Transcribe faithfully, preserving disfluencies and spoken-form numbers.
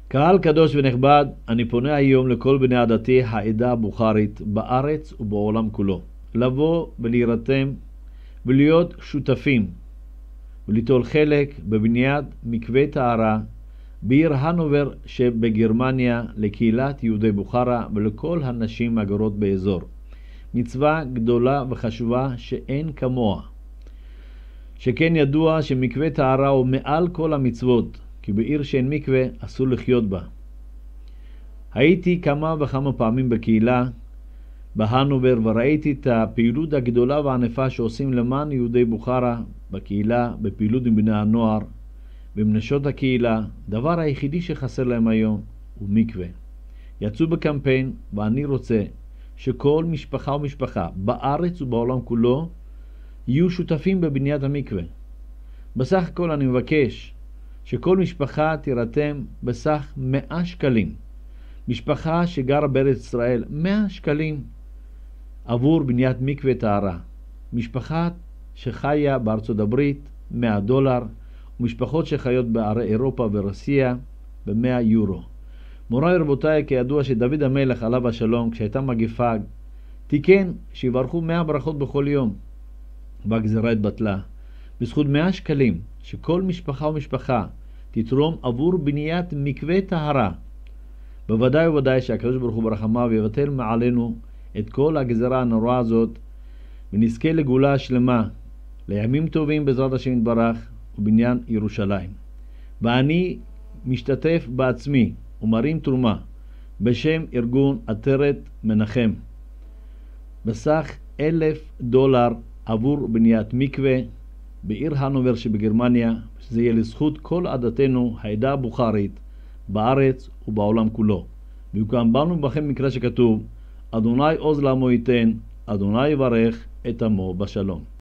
קהל קדוש ונכבד, אני פונה היום לכל בני עדתי העדה הבוכרית בארץ ובעולם כולו, לבוא ולהירתם ולהיות שותפים וליטול חלק בבניית מקווה טהרה בעיר הנובר שבגרמניה לקהילת יהודי בוכרה ולכל הנשים הגרות באזור. מצווה גדולה וחשובה שאין כמוה. שכן ידוע שמקווה טהרה הוא מעל כל המצוות, כי בעיר שאין מקווה אסור לחיות בה. הייתי כמה וכמה פעמים בקהילה בהנובר וראיתי את הפעילות הגדולה והענפה שעושים למען יהודי בוכרה בקהילה, בפעילות עם בני הנוער, עם נשות הקהילה. דבר היחידי שחסר להם היום הוא מקווה. יצאו בקמפיין, ואני רוצה שכל משפחה ומשפחה בארץ ובעולם כולו יהיו שותפים בבניית המקווה. בסך הכל אני מבקש שכל משפחה תירתם בסך מאה שקלים. משפחה שגרה בארץ ישראל, מאה שקלים עבור בניית מקווה טהרה. משפחה שחיה בארצות הברית, מאה דולר, ומשפחות שחיות בערי אירופה ורוסיה, ב-מאה יורו. מוריי ורבותיי, כידוע שדוד המלך עליו השלום, כשהייתה מגיפה, תיקן שיברכו מאה ברכות בכל יום, והגזרה התבטלה. בזכות מאה שקלים, שכל משפחה ומשפחה תתרום עבור בניית מקווה טהרה, בוודאי ובוודאי שהקדוש ברוך הוא ברחמיו יבטל מעלינו את כל הגזרה הנוראה הזאת, ונזכה לגאולה שלמה, לימים טובים בעזרת השם יתברך ובניין ירושלים. ואני משתתף בעצמי ומרים תרומה בשם ארגון עטרת מנחם בסך אלף דולר עבור בניית מקווה בעיר הנובר שבגרמניה, שזה יהיה לזכות כל עדתנו, העדה הבוכרית, בארץ ובעולם כולו. ויוקם בנו בכם מקרא שכתוב, אדוני עוז לעמו ייתן, אדוני יברך את עמו בשלום.